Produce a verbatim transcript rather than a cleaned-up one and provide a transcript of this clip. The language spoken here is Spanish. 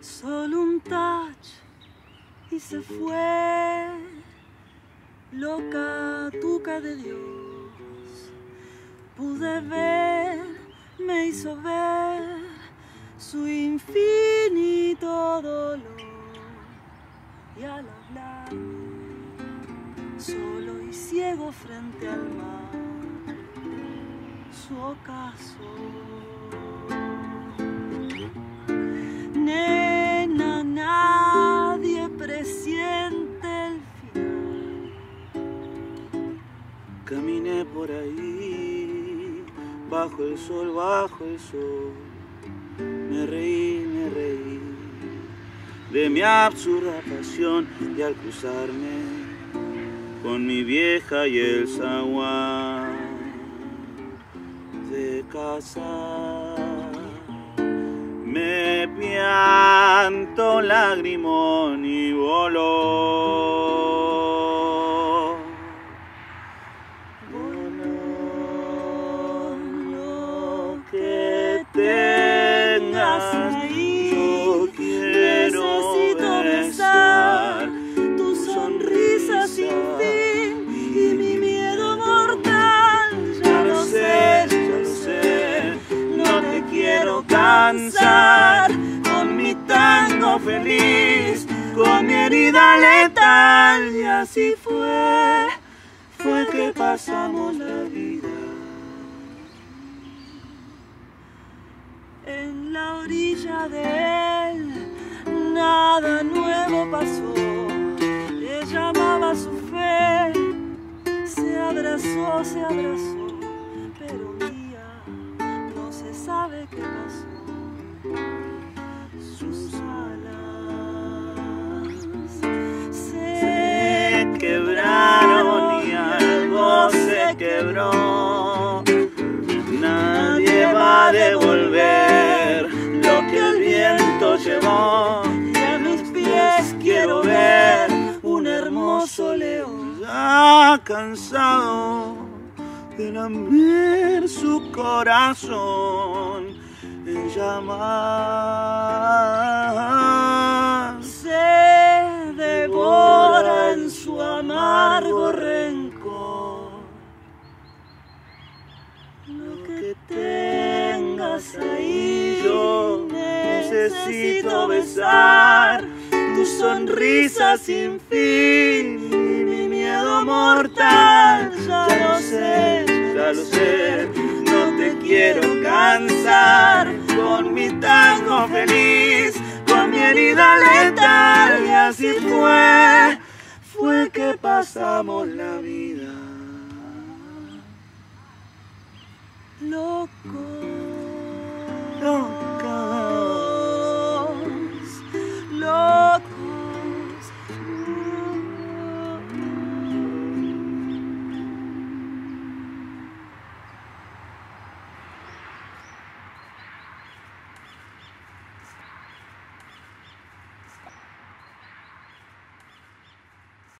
Solo un touch y se fue, loca tuca de Dios. Pude ver, me hizo ver su infinito dolor. Y al hablarme, solo y ciego frente al mar, su ocaso. Nena, nadie presiente el final. Caminé por ahí, bajo el sol, bajo el sol. Me reí, me reí de mi absurda pasión, y al cruzarme con mi vieja y el zaguán de casa, me pianto lagrimón y voló. Voló lo que tengas ahí. Yo quiero Necesito besar tu sonrisa sin fin y mi miedo mortal. Ya lo sé, ya lo sé, no te quiero cansar con mi tango feliz, con mi herida letal. Y así fue, fue que pasamos la vida. En la orilla de él nada nuevo pasó. Ella amaba su fe, se abrazó, se abrazó, pero un día no se sabe qué pasó. Sus alas se Quebraron y algo se quebró. Nadie va a devolver lo que el viento llevó. y a mis pies quiero ver un hermoso león. Ya cansado de lamber su corazón en llamas, Se devora en su amargo rencor. Lo que tengas ahí, yo necesito besar tu sonrisa sin fin y mi miedo mortal. Ya lo sé, Ya lo sé, no te quiero cansar con mi tango feliz, con mi herida letal. Y así fue, fue que pasamos la vida. loco.